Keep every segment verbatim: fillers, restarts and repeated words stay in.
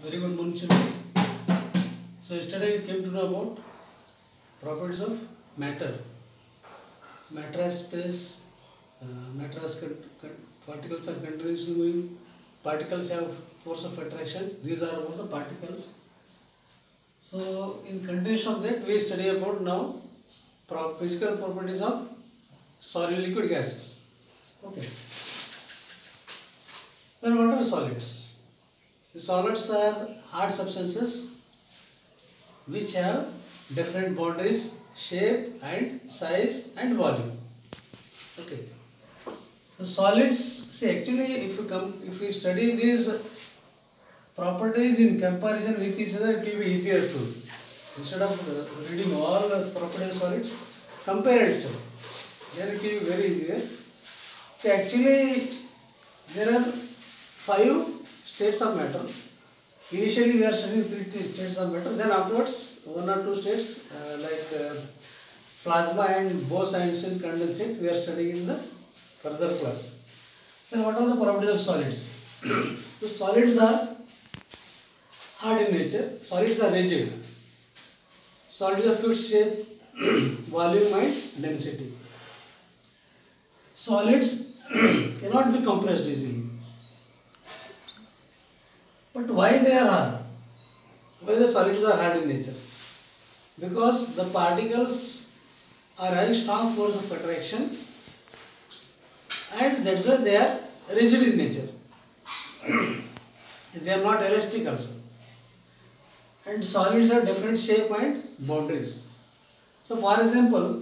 Very good morning, children. So yesterday we came to know about properties of matter. Matter has space, uh, matter has con- con- particles are continuously moving, particles have force of attraction. These are about the particles. So in continuation of that we study about now pro- physical properties of solid liquid gases. Okay. Then what are solids? The solids are hard substances which have different boundaries, shape and size and volume. Okay. The solids, see actually if you come if we study these properties in comparison with each other, it will be easier to. Instead of uh, reading all the properties of solids, compare each other. Then it will be very easier. So actually there are five states of matter. Initially we are studying three states of matter, then afterwards one or two states uh, like uh, plasma and Bose-Einstein condensate we are studying in the further class. Then what are the properties of solids? So solids are hard in nature, solids are rigid. Solids are fixed shape, volume and density. Solids cannot be compressed easily. But why they are hard? Why the solids are hard in nature? Because the particles are having strong force of attraction and that's why they are rigid in nature. They are not elastic also. And solids have different shape and boundaries. So for example,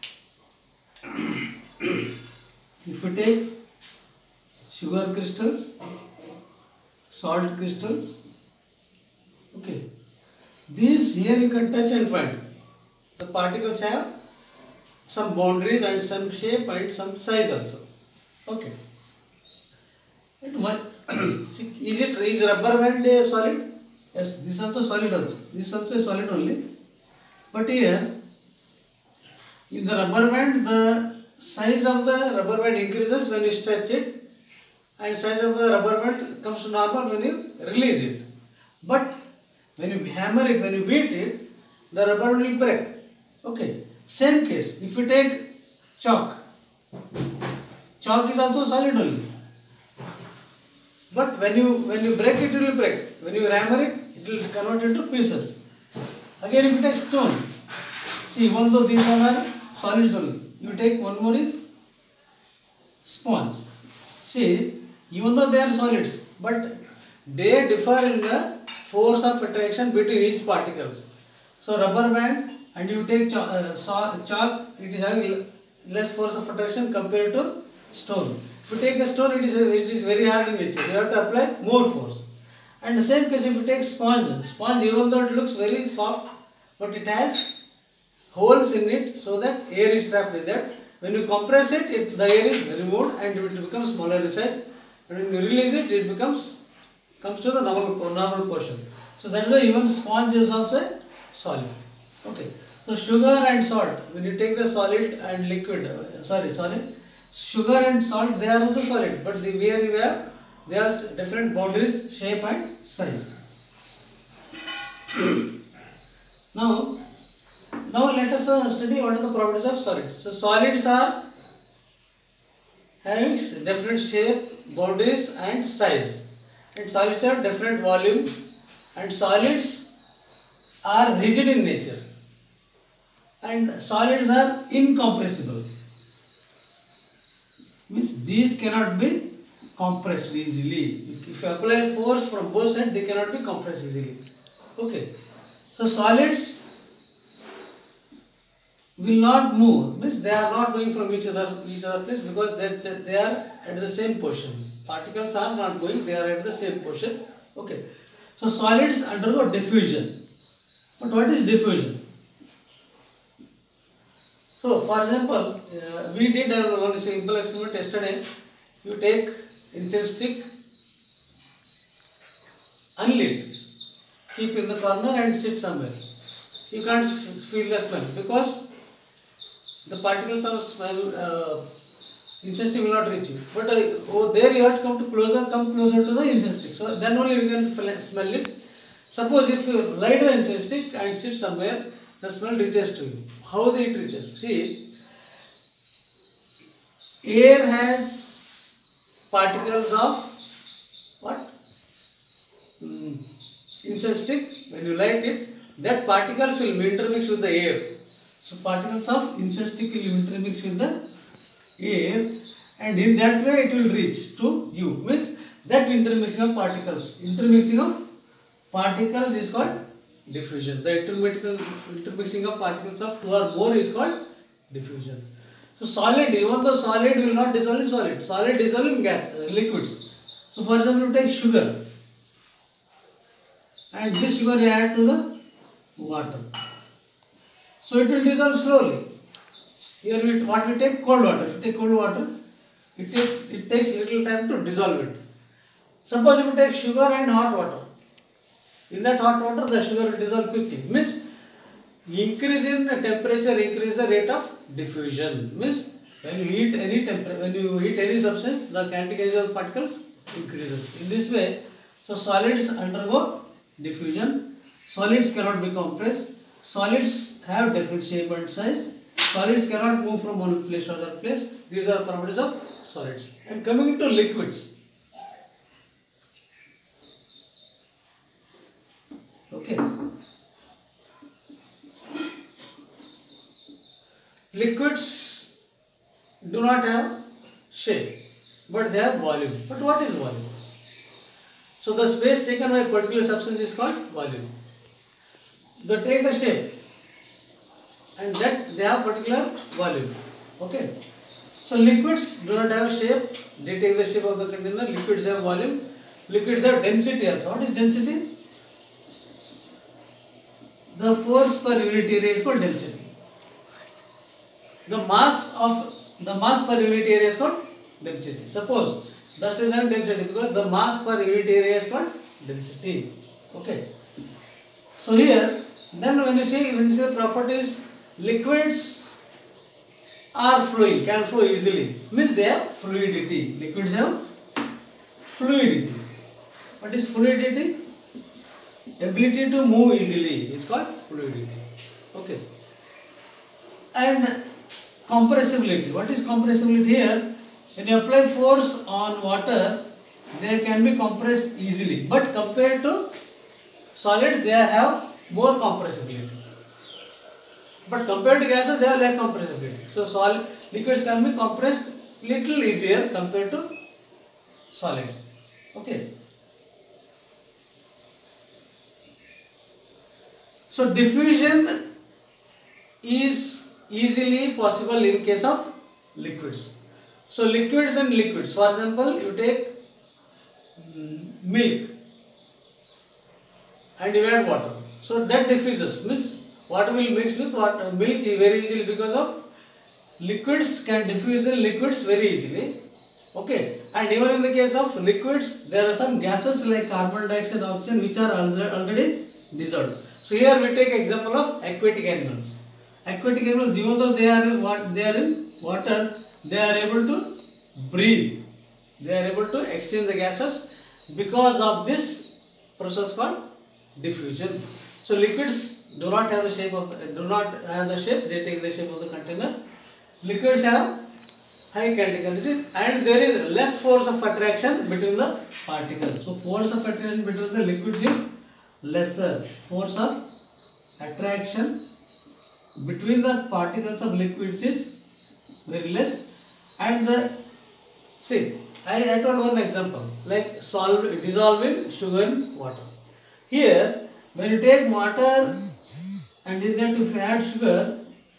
if you take sugar crystals, salt crystals, okay, these here you can touch and find. The particles have some boundaries and some shape and some size also. Okay. And one, is it is rubber band a solid? Yes, this also solid also. This also is solid only. But here, in the rubber band, the size of the rubber band increases when you stretch it, and size of the rubber band comes to normal when you release it. But when you hammer it, when you beat it, the rubber will break. Okay. Same case, if you take chalk, chalk is also solid only. But when you when you break it, it will break. When you hammer it, it will convert into pieces. Again, if you take stone, see, even though these are solids only, you take one more is sponge. See, even though they are solids, but they differ in the force of attraction between each particles. So rubber band and you take chalk, uh, chalk, it is having less force of attraction compared to stone. If you take the stone, it is it is very hard in nature. You have to apply more force. And the same case if you take sponge, sponge even though it looks very soft, but it has holes in it so that air is trapped in that. When you compress it, it the air is removed and it becomes smaller in size. And when you release it, it becomes comes to the normal normal portion. So that's why even sponge is also solid. Okay. So sugar and salt. When you take the solid and liquid, uh, sorry, solid, sugar and salt, they are also solid, but the where you have they have different boundaries, shape and size. now, now let us uh, study what are the properties of solids. So solids are having different shape, boundaries and size. And solids have different volume and solids are rigid in nature and solids are incompressible. Means these cannot be compressed easily. If you apply force from both sides, they cannot be compressed easily. Okay. So solids will not move. Means they are not moving from each other each other place because they, they, they are at the same position. Particles are not going, they are at the same position. Okay. So solids undergo diffusion. But what is diffusion? So for example, uh, we did uh, one simple experiment yesterday. You take incense stick, unlit, keep in the corner and sit somewhere. You can't feel the smell because the particles of smell, uh, incense stick will not reach you. But uh, oh, there you have to come to closer, come closer to the incense stick. So then only you can smell it. Suppose if you light the incense stick and sit somewhere, the smell reaches to you. How it reaches? See, air has particles of what? Mm, incense stick. When you light it, that particles will intermix with the air. So particles of incense stick will intermix with the air, and in that way it will reach to you. Means that intermixing of particles, intermixing of particles is called diffusion. The intermixing of particles of two or more is called diffusion. So solid, even though solid will not dissolve in solid, solid dissolve in gas, uh, liquids. So for example, you take sugar, and this sugar you add to the water. So it will dissolve slowly. Here we, what we take? Cold water. If you take cold water, it, take, it takes little time to dissolve it. Suppose if you take sugar and hot water, in that hot water the sugar will dissolve quickly. Means increase in the temperature increase the rate of diffusion. Means when you heat any temperature, when you heat any substance, the kinetic energy of particles increases. In this way, so solids undergo diffusion. Solids cannot be compressed. Solids have different shape and size. Solids cannot move from one place to other place. These are the properties of solids. And coming into liquids. Okay. Liquids do not have shape, but they have volume. But what is volume? So the space taken by a particular substance is called volume. They take the shape, and that they have particular volume. Okay. So liquids do not have shape. They take the shape of the container. Liquids have volume. Liquids have density also. What is density? The force per unit area is called density. The mass of the mass per unit area is called density. Suppose dust is having density because the mass per unit area is called density. Okay. So here, then when you see when you see the properties, liquids are flowing, can flow easily. Means they have fluidity. Liquids have fluidity. What is fluidity? Ability to move easily is called fluidity. Okay. And compressibility. What is compressibility here? When you apply force on water, they can be compressed easily. But compared to solids, they have more compressibility. But compared to gases, they have less compressibility. So solid liquids can be compressed little easier compared to solids. Okay. So diffusion is easily possible in case of liquids. So liquids and liquids. For example, you take milk and you add water. So that diffuses. Means water will mix with water, milk very easily because of liquids can diffuse in liquids very easily. Okay. And even in the case of liquids, there are some gases like carbon dioxide, oxygen which are already dissolved. So here we take example of aquatic animals. Aquatic animals, even though they are in what they are in water, they are able to breathe. They are able to exchange the gases because of this process called diffusion. So liquids do not have the shape of do not have the shape. They take the shape of the container. Liquids have high kinetic energy, and there is less force of attraction between the particles. So force of attraction between the liquids is lesser. Force of attraction between the particles of liquids is very less. And the see, I, I told one example like solve dissolving sugar in water. Here, when you take water and in that if you add sugar,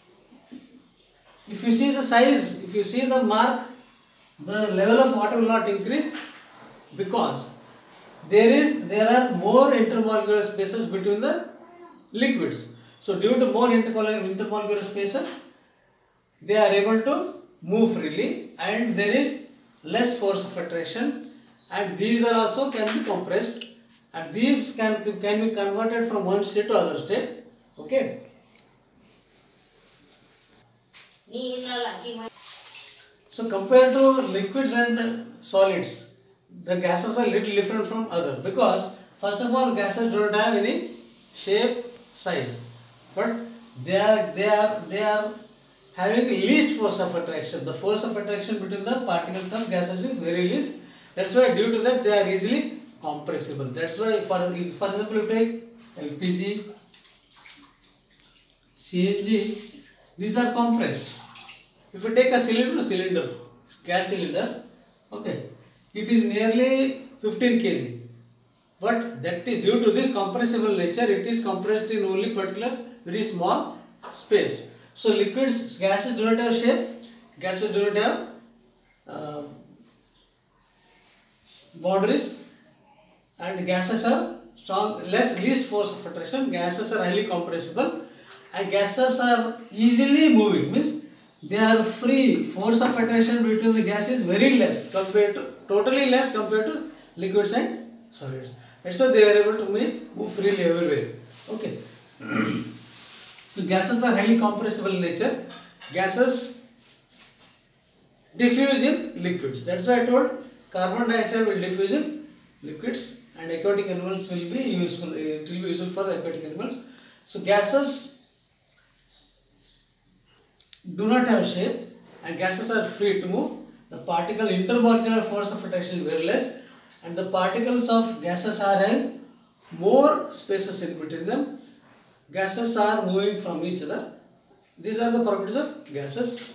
if you see the size, if you see the mark, the level of water will not increase because there is there are more intermolecular spaces between the liquids. So due to more intermolecular spaces, they are able to move freely and there is less force of attraction, and these are also can be compressed, and these can, can be converted from one state to other state. Okay. So compared to liquids and solids, the gases are little different from other because First of all, gases don't have any shape, size, but they are they are they are having least force of attraction. The force of attraction between the particles of gases is very least. That's why due to that they are easily compressible. That's why for for example, you take L P G, C N G, these are compressed. If you take a cylinder, cylinder, gas cylinder, okay, it is nearly fifteen kilograms. But that is due to this compressible nature, it is compressed in only particular very small space. So liquids, gases do not have shape, gases do not have uh, boundaries, and gases are strong, less least force of attraction. Gases are highly compressible, and gases are easily moving. Means they are free. Force of attraction between the gas is very less compared to totally less compared to liquids and solids. That's why they are able to move, move freely everywhere. Okay. So gases are highly compressible in nature. Gases diffuse in liquids. That's why I told carbon dioxide will diffuse in liquids, and aquatic animals will be useful. It will be useful for the aquatic animals. So gases do not have shape, and gases are free to move. The particle intermolecular force of attraction is very less, and the particles of gases are having more spaces in between them. Gases are moving from each other. These are the properties of gases.